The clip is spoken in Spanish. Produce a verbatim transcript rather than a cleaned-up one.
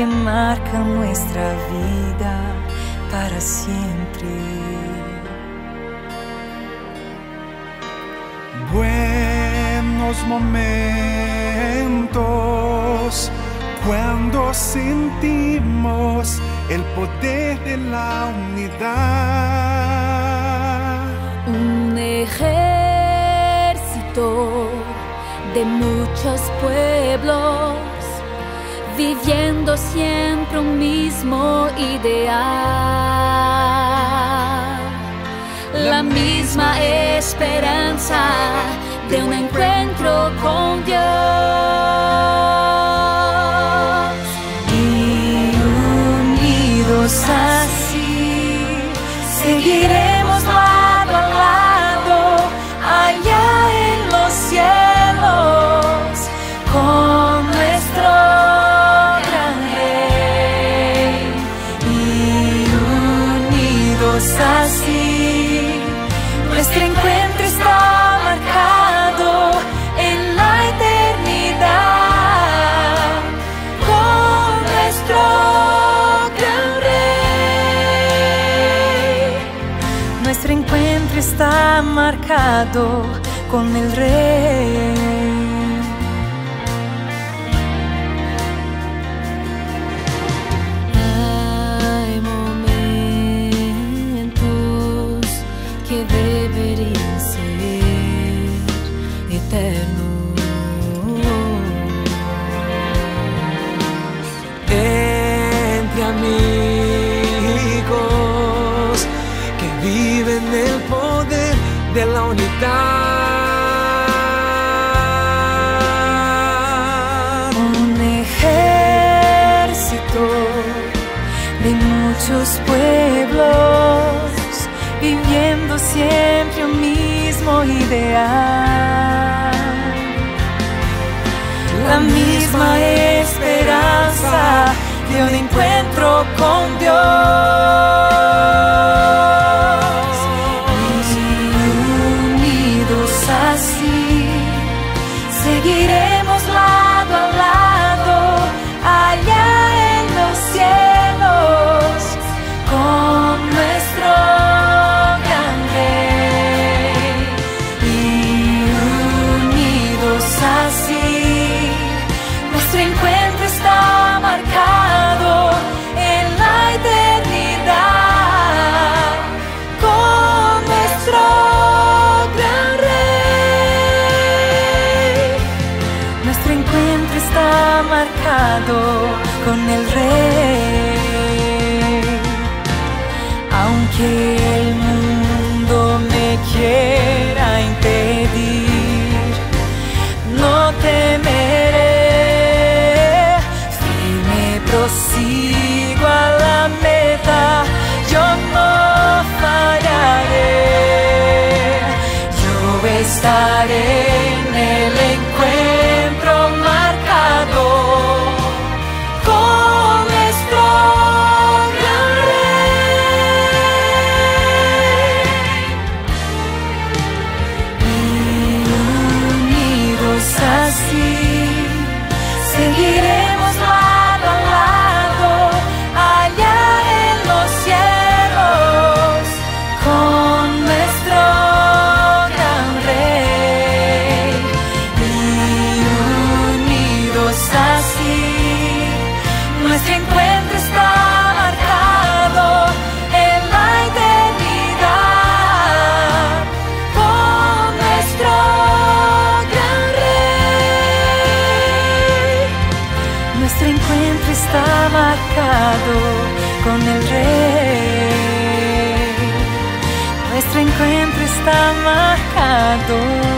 que marcan nuestra vida para siempre. Buenos momentos cuando sentimos el poder de la unidad. Un ejército de muchos pueblos viviendo siempre un mismo ideal, la misma esperanza de un encuentro con Dios. Y unidos así seguiremos lado a lado allá en los cielos con nuestro gran Rey. Y unidos así nuestro encuentro está marcado en la eternidad con nuestro gran Rey. Nuestro encuentro está marcado con el Rey. Hay momentos que deberían ser eternos. Entre amigos que viven el poder de la unidad. Un ejército de muchos pueblos viviendo siempre un mismo ideal, la misma esperanza de un encuentro con Dios. Y unidos así seguiremos lado a lado allá en los cielos con nuestro gran Rey. Y unidos así nuestro encuentro está marcado en la eternidad con nuestro gran Rey. Nuestro encuentro está marcado con el Rey. Aunque el mundo me quiera impedir, no temeré, firme prosigo a la meta, yo no fallaré. Yo estaré en el encuentro marcado con nuestro gran Rey. Y unidos así seguiremos lado a lado allá en los cielos con nuestro gran Rey. Y unidos así nuestro encuentro está marcado en la eternidad con nuestro gran Rey. Nuestro encuentro está marcado con el Rey. Nuestro encuentro está marcado